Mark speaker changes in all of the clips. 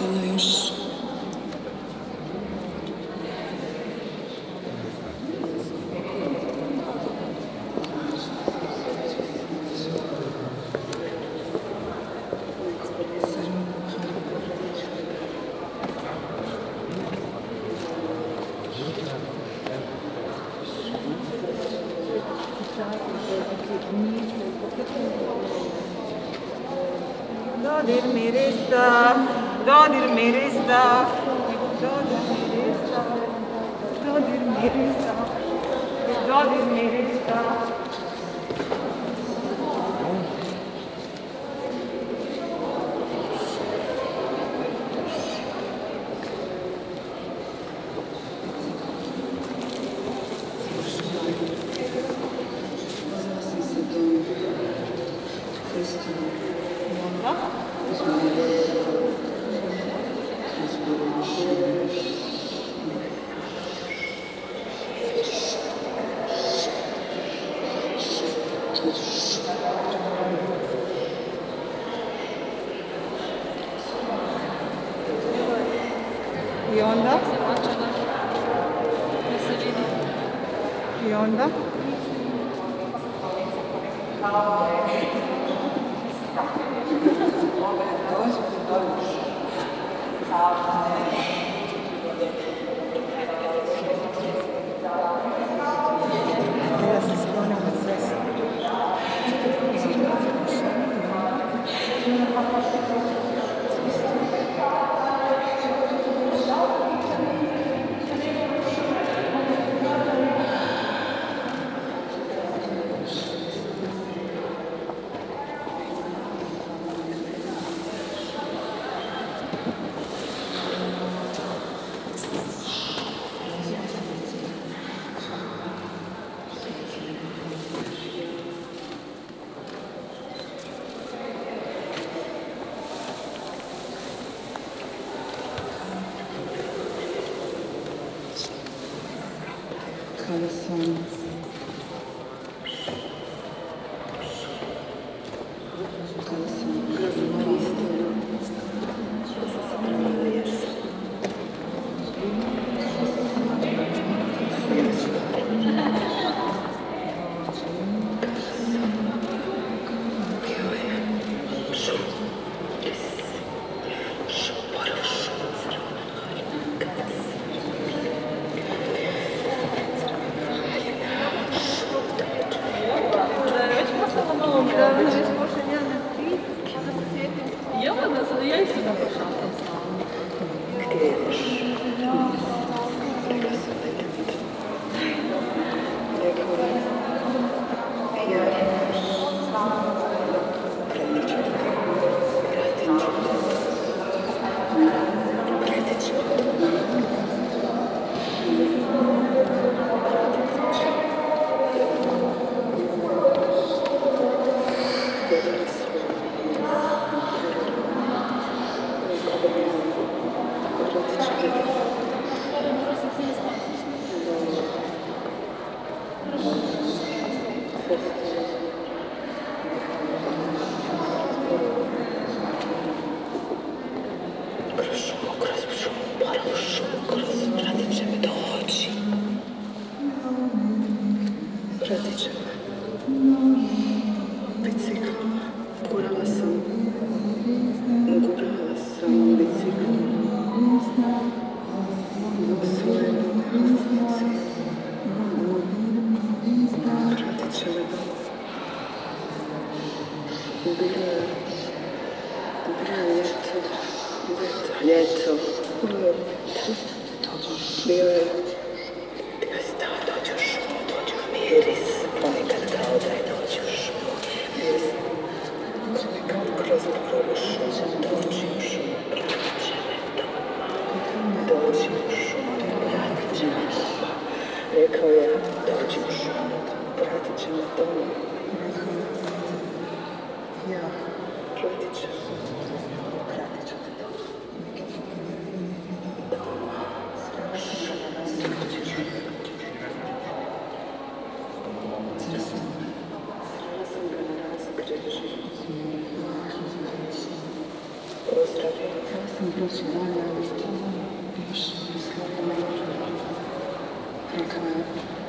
Speaker 1: eventualno još.
Speaker 2: Dodir mirista, dodir mirista, dodir mirista, dodir mirista, dodir mirista. I onda? I onda? Ja se sklonim od svesta. Kada sam koristila, da sam se pravila jesen.
Speaker 1: Ljeto. Bio je dođe u šumu, dođe u miris, ponekad kao da je dođe u šumu. Miris, nekad kroz prvu šumu, dođe u šumu, pratit će me doma. Dođe u šumu, pratit će me doma. Rekao je, dođe u šumu, pratit će me doma. Ja, pratit će me. Pozdravim vas. sam proći dalje, ali još slabo ne može. Rekla je,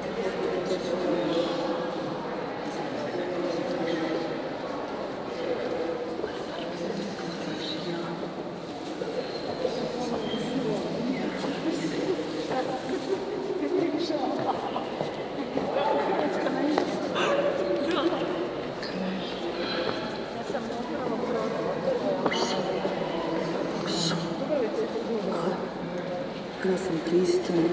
Speaker 1: kada sam pristojna,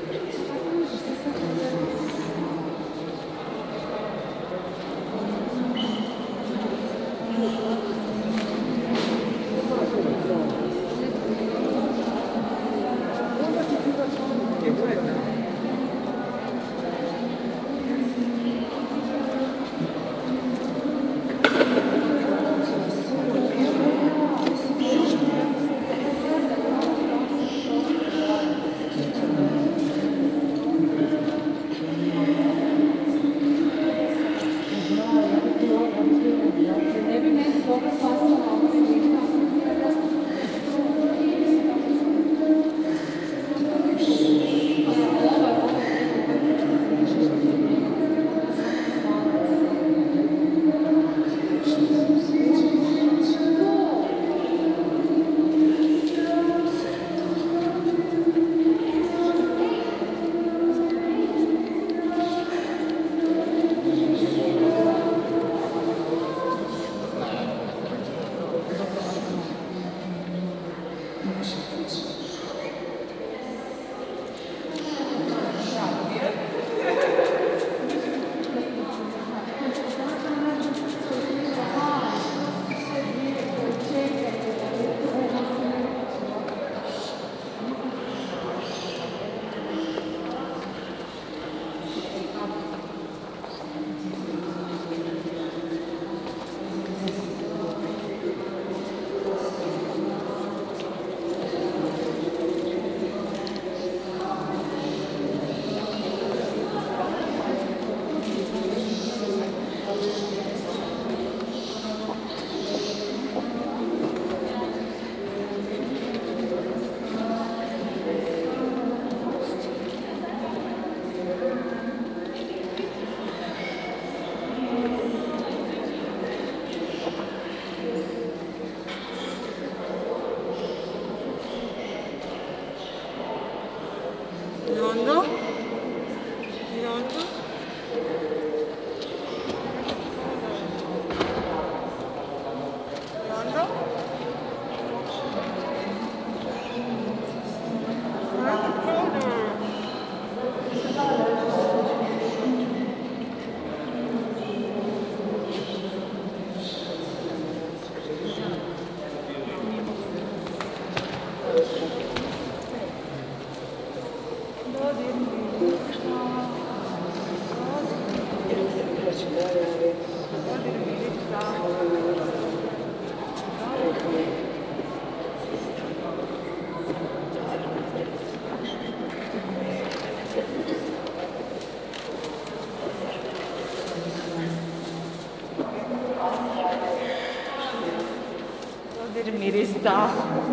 Speaker 3: miris da.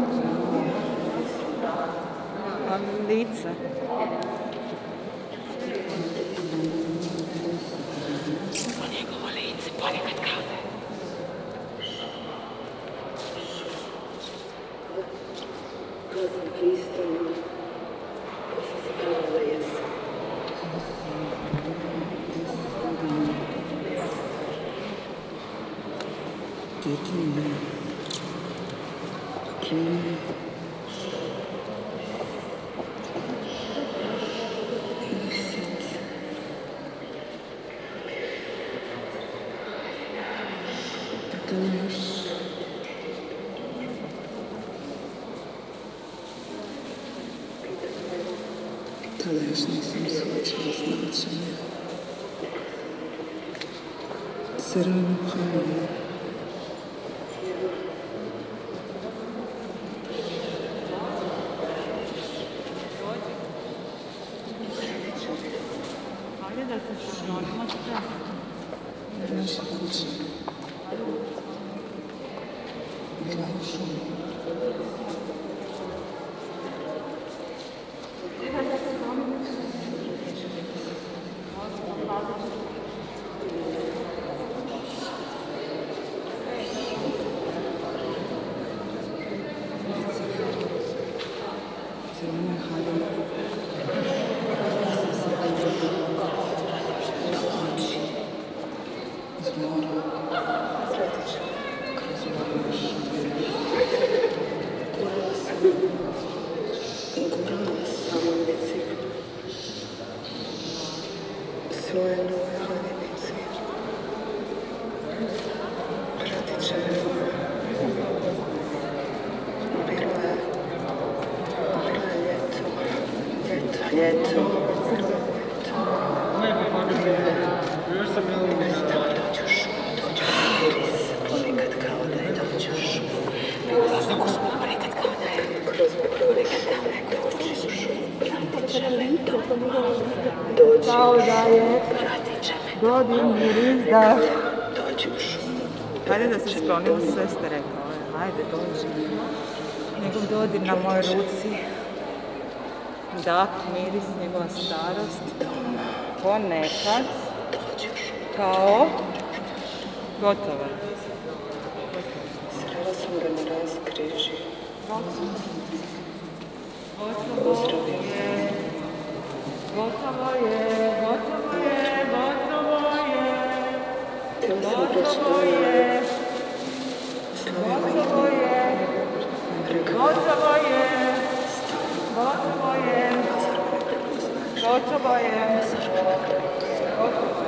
Speaker 3: Lice.
Speaker 1: Po njegovo lice ponekad kade. Kada sam pristojna, da sam se kada da jesam. Djete mi je. Klima. Tada još nisam shvaćala značenje. Se rano hranila.
Speaker 3: Hajde da se šnorimo sve.
Speaker 1: Naša kuća. Bila u šumu. Svoje nove vodenice. Pratit će me. Bilo je ljeto. Dođu miris, ponekad kao da je dođu ponekad kao da je kroz ponekad kao da je dođu pratit će me to. Dođu pratit će me
Speaker 3: Godin miris da...
Speaker 1: dođu.
Speaker 3: Hajde da se sklonimo, sve ste rekao. Hajde, dođi. Njegov dodir na mojoj ruci. Dah, miris, njegova starost. Ponekad. Kao. Gotovo.
Speaker 1: Srela sam ga na raskriži.
Speaker 3: Gotovo je. Gotovo je.
Speaker 1: Htjela sam reći da
Speaker 3: Gotovo je.